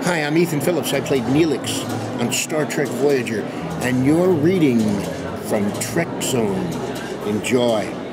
Hi, I'm Ethan Phillips. I played Neelix on Star Trek Voyager, and you're reading from TrekZone. Enjoy.